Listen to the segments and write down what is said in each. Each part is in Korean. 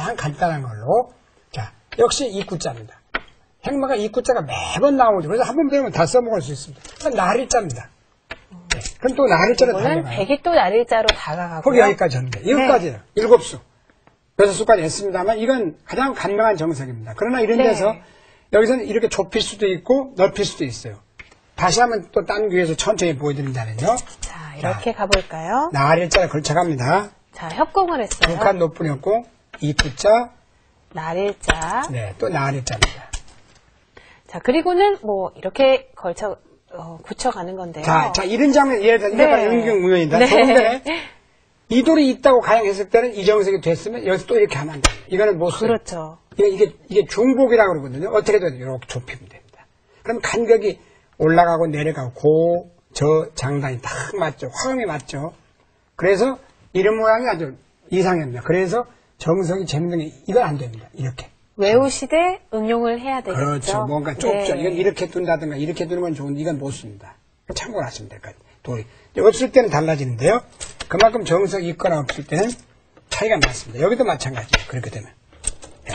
가장 간단한 걸로. 자, 역시 이구자입니다. 행마가 이구자가 매번 나오죠. 그래서 한 번 배우면 다 써먹을 수 있습니다. 그럼 나릴자입니다. 네. 그럼 또 나릴자로 이거는 달려가요. 100이 또 나릴자로 다가가고. 거기 여기까지 하는데. 이것까지예요. 7수. 6수까지 했습니다만 이건 가장 간단한 정석입니다. 그러나 이런 네. 데서 여기서는 이렇게 좁힐 수도 있고 넓힐 수도 있어요. 다시 한번 또 딴 귀에서 천천히 보여드린다면요. 자, 이렇게 가볼까요? 나릴자를 걸쳐갑니다. 자, 협공을 했어요. 6칸 높은 협공, 이구자, 나릴자. 네, 또 나릴자입니다. 자, 그리고는 뭐 이렇게 굳혀가는 건데요. 자, 이런 장면, 예를 들어, 네. 이게 연경무용이다. 네. 좋은데, 이 돌이 있다고 가정했을 때는 이 정석이 됐으면 여기서 또 이렇게 하면 안 돼요. 이거는 못 써요. 그렇죠. 이게 중복이라고 그러거든요. 어떻게 해도 이렇게 좁히면 됩니다. 그럼 간격이 올라가고 내려가고 저 장단이 딱 맞죠. 화음이 맞죠. 그래서 이런 모양이 아주 이상합니다. 그래서 정석이 재밌는 게 이건 안 됩니다. 이렇게. 외우시되 응용을 해야 되겠죠. 그렇죠. 뭔가 좁죠. 네. 이건 이렇게 둔다든가 이렇게 두는 건 좋은데 이건 못 씁니다. 참고를 하시면 될 것 같아요. 돌이. 없을 때는 달라지는데요. 그만큼 정석이 있거나 없을 때는 차이가 났습니다. 여기도 마찬가지예요. 그렇게 되면. 네.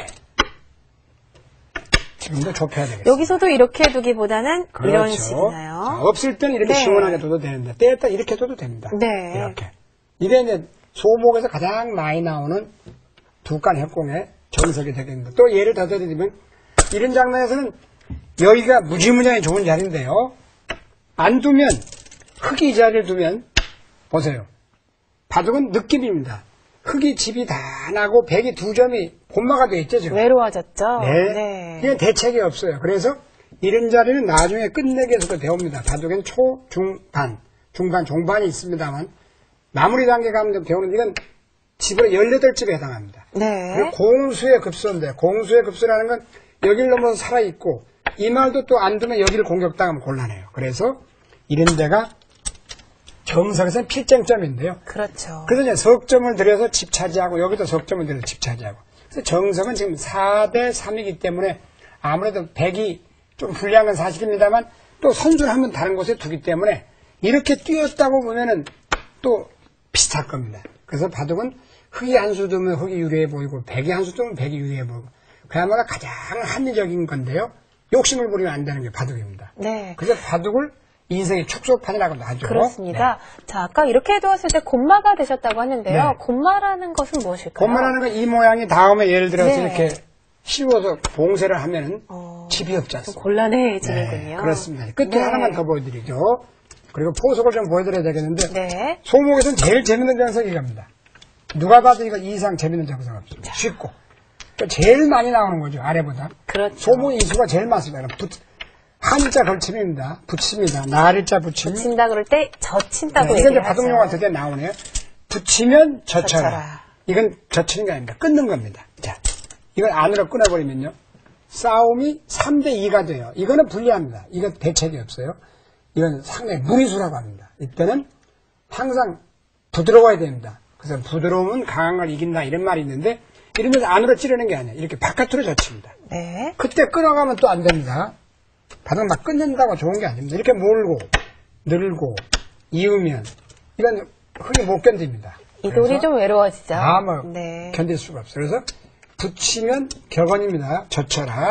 지금도 좁혀야 되겠어요. 여기서도 이렇게 두기보다는 그렇죠. 이런 식이나요? 자, 없을 때는 이렇게 네. 시원하게 둬도 되는데 때에 이렇게 둬도 됩니다. 네. 이렇게. 이게 이제 소목에서 가장 많이 나오는 두칸 협공의 정석이 되겠습니다. 또 예를 더 드리면 이런 장면에서는 여기가 무지무지하게 좋은 자리인데요. 안 두면 흙이 이 자리를 두면 보세요. 바둑은 느낌입니다. 흙이 집이 다 나고 백이 두 점이 곤마가 되어 있죠. 지금. 외로워졌죠? 네. 이게 대책이 없어요. 그래서 이런 자리는 나중에 끝내기 위해서 배웁니다. 바둑엔 초, 중, 반. 중반, 종반이 있습니다만 마무리 단계 가면 배우는 이건 집으로 18집에 해당합니다. 네. 그리고 공수의 급소인데 공수의 급소라는 건 여기를 넘어서 살아있고 이 말도 또 안 두면 여기를 공격당하면 곤란해요. 그래서 이런 데가 정석에서는 필쟁점인데요. 그렇죠. 그래서 이제 석점을 들여서 집 차지하고 여기도 석점을 들여서 집 차지하고. 그래서 정석은 지금 4대 3이기 때문에 아무래도 백이 좀 불리한 건 사실입니다만 또 선수를 하면 다른 곳에 두기 때문에 이렇게 뛰었다고 보면은 또 비슷할 겁니다. 그래서 바둑은 흙이 한 수 두면 흙이 유리해 보이고 백이 한 수 두면 백이 유리해 보이고 그야말로 가장 합리적인 건데요. 욕심을 부리면 안 되는 게 바둑입니다. 네. 그래서 바둑을 인생의 축소판이라고도 하죠. 그렇습니다. 자, 아까 이렇게 해두었을 때 곤마가 되셨다고 하는데요. 네. 곤마라는 것은 무엇일까요? 곤마라는 건 이 모양이 다음에 예를 들어서 네. 이렇게 씌워서 봉쇄를 하면은 집이 없지 좀 않습니까? 곤란해지는군요. 네, 그렇습니다. 끝에 네. 하나만 더 보여드리죠. 그리고 포석을 좀 보여드려야 되겠는데 네. 소목에서는 제일 재밌는 정석이 이겁니다. 누가 봐도 이거 이상 재밌는 정석 없습니다. 쉽고 그러니까 제일 많이 나오는 거죠. 아래보다. 그렇죠. 소목 이수가 제일 많습니다. 한자 걸침입니다. 붙입니다. 나릴자 붙임. 붙인다 그럴 때 젖힌다고 네, 이건 이제 얘기를 하죠. 바둑용어가 드디어 나오네요. 붙이면 젖혀라. 젖혀라. 이건 젖히는 게 아닙니다. 끊는 겁니다. 자, 이걸 안으로 끊어버리면요. 싸움이 3대2가 돼요. 이거는 불리합니다. 이건 대책이 없어요. 이건 상당히 무리수라고 합니다. 이때는 항상 부드러워야 됩니다. 그래서 부드러움은 강한 걸 이긴다 이런 말이 있는데 이러면서 안으로 찌르는 게 아니에요. 이렇게 바깥으로 젖힙니다. 네. 그때 끊어가면 또 안 됩니다. 바닥 막 끊는다고 좋은 게 아닙니다. 이렇게 몰고 늘고 이으면 이건 흙이 못 견딥니다. 이 돌이 좀 외로워지죠. 뭐 네. 견딜 수가 없어요. 그래서 붙이면 격언입니다. 젖혀라.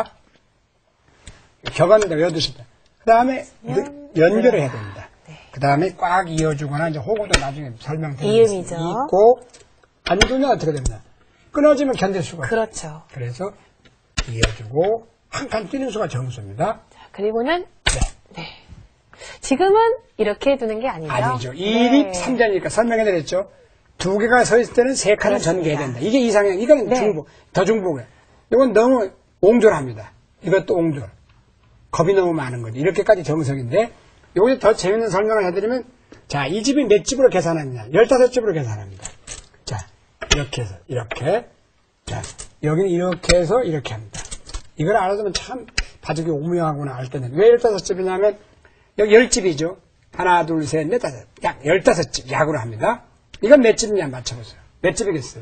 격언인데 외워두십니다. 그 다음에 연결을 해야 됩니다. 네. 그 다음에 꽉 이어주거나 이제 호구도 나중에 설명드리겠습니다. 이음이죠. 있고 안 두면 어떻게 됩니다. 끊어지면 견딜 수가 없어요. 그렇죠. 그래서 이어주고 한 칸 뛰는 수가 정수입니다. 자, 그리고는 네. 네. 지금은 이렇게 두는 게 아니죠. 아니죠. 1이 3자니까 설명해드렸죠. 두 개가 서 있을 때는 세 칸을 전개해야 된다. 이게 이상형. 이거는 네. 중복, 더 중복이에요. 이건 너무 옹졸합니다. 이것도 옹졸. 겁이 너무 많은 거죠. 이렇게까지 정석인데, 여기서 더 재밌는 설명을 해드리면, 자, 이 집이 몇 집으로 계산하느냐. 15집으로 계산합니다. 자, 이렇게 해서, 이렇게. 자, 여기는 이렇게 해서 이렇게 합니다. 이걸 알아두면 참 바둑이 오묘하구나 알 때는. 왜 15집이냐면, 여기 10집이죠. 하나, 둘, 셋, 넷, 다섯. 약 15집 약으로 합니다. 이건 몇 집이냐 맞춰보세요. 몇 집이겠어요?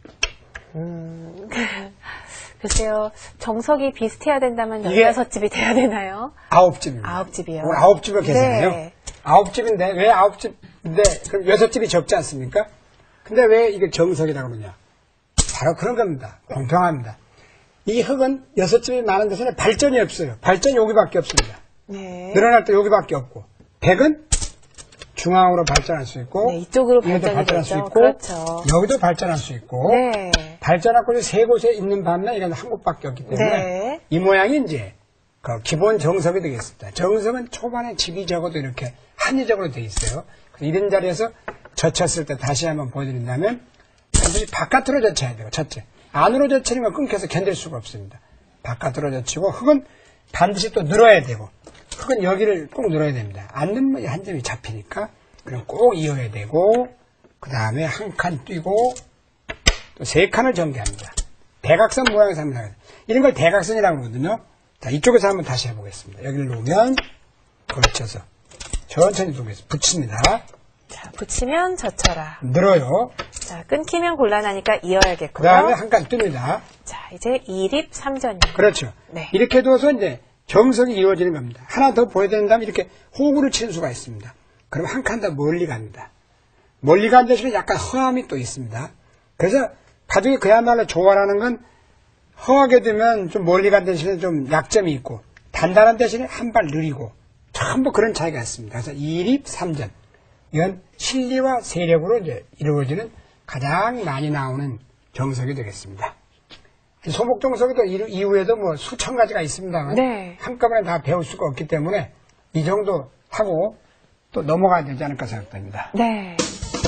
글쎄요. 정석이 비슷해야 된다면 이게 16집이 돼야 되나요? 9집입니다. 9집이요. 9집을 계산해요. 네. 9집인데, 왜 9집인데, 그럼 6집이 적지 않습니까? 근데 왜 이게 정석이라고 그러냐? 바로 그런 겁니다. 공평합니다. 이 흙은 6집이 많은 대신에 발전이 없어요. 발전이 여기밖에 없습니다. 네. 늘어날 때 여기밖에 없고, 100은 중앙으로 발전할 수 있고, 네, 이쪽으로 여기도 발전이 발전할 수 되죠. 있고, 그렇죠. 여기도 발전할 수 있고, 네. 발전할 곳이 3곳에 있는 반면 이건 한 곳밖에 없기 때문에 네. 이 모양이 이제 그 기본 정석이 되겠습니다. 정석은 초반에 집이 적어도 이렇게 합리적으로 되어 있어요. 이런 자리에서 젖혔을 때 다시 한번 보여드린다면 반드시 바깥으로 젖혀야 돼요. 첫째. 안으로 젖히는 건 끊겨서 견딜 수가 없습니다. 바깥으로 젖히고 흙은 반드시 또 늘어야 되고 흙은 여기를 꼭 늘어야 됩니다. 안 넣으면 한 점이 잡히니까 그럼 꼭 이어야 되고 그 다음에 한 칸 뛰고 또 3칸을 전개합니다. 대각선 모양에서 한번 하거든요. 이런 걸 대각선이라고 하거든요. 자, 이쪽에서 한번 다시 해보겠습니다. 여기를 놓으면 걸쳐서 천천히 놓겠습니다. 붙입니다. 자, 붙이면 젖혀라. 늘어요. 자, 끊기면 곤란하니까 이어야겠고요. 그 다음에 한 칸 뜹니다. 자, 이제 2립 3전이에요. 그렇죠. 네. 이렇게 둬서 이제 정석이 이루어지는 겁니다. 하나 더 보여드린다면 이렇게 호구를 치는 수가 있습니다. 그럼 한 칸 더 멀리 갑니다. 멀리 간 대신에 약간 허함이 또 있습니다. 그래서 가족이 그야말로 조화라는 건 허하게 되면 좀 멀리 간 대신에 좀 약점이 있고 단단한 대신에 한 발 느리고 전부 그런 차이가 있습니다. 그래서 2립 3전. 이건 실리와 세력으로 이제 이루어지는 가장 많이 나오는 정석이 되겠습니다. 소목 정석도 이후에도 뭐 수천 가지가 있습니다만 네. 한꺼번에 다 배울 수가 없기 때문에 이 정도 하고 또 넘어가야 되지 않을까 생각됩니다. 네.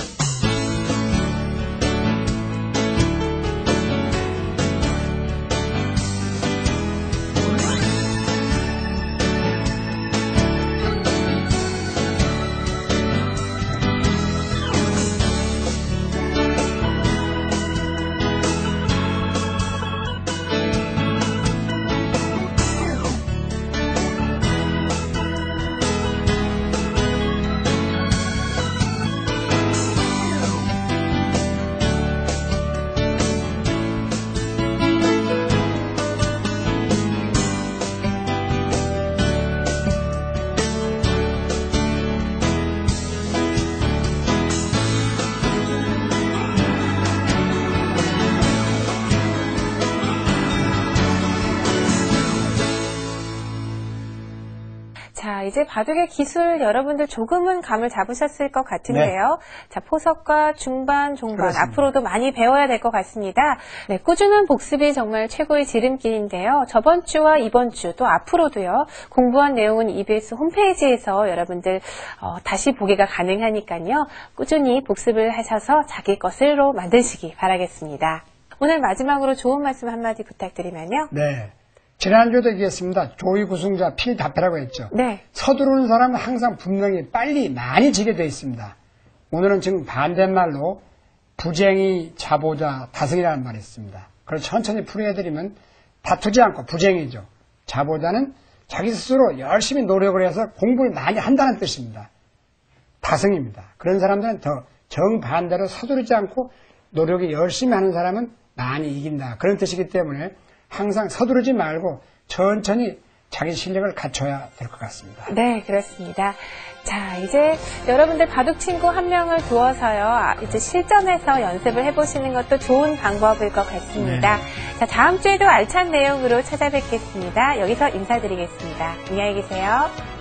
자, 이제 바둑의 기술 여러분들 조금은 감을 잡으셨을 것 같은데요. 자, 포석과 중반, 종반 그렇습니다. 앞으로도 많이 배워야 될 것 같습니다. 네, 꾸준한 복습이 정말 최고의 지름길인데요. 저번 주와 이번 주 또 앞으로도요. 공부한 내용은 EBS 홈페이지에서 여러분들 다시 보기가 가능하니까요. 꾸준히 복습을 하셔서 자기 것으로 만드시기 바라겠습니다. 오늘 마지막으로 좋은 말씀 한마디 부탁드리면요. 네. 지난주에도 얘기했습니다. 조의구승자 필답해라고 했죠. 네. 서두르는 사람은 항상 분명히 빨리 많이 지게 되어 있습니다. 오늘은 지금 반대말로 부쟁이, 자보자, 다승이라는 말이 있습니다. 그걸 천천히 풀이해드리면 다투지 않고 부쟁이죠. 자보자는 자기 스스로 열심히 노력을 해서 공부를 많이 한다는 뜻입니다. 다승입니다. 그런 사람들은 더 정반대로 서두르지 않고 노력이 열심히 하는 사람은 많이 이긴다. 그런 뜻이기 때문에 항상 서두르지 말고 천천히 자기 실력을 갖춰야 될 것 같습니다. 네, 그렇습니다. 자, 이제 여러분들 바둑 친구 한 명을 두어서요, 이제 실전에서 연습을 해보시는 것도 좋은 방법일 것 같습니다. 자, 다음 주에도 알찬 내용으로 찾아뵙겠습니다. 여기서 인사드리겠습니다. 안녕히 계세요.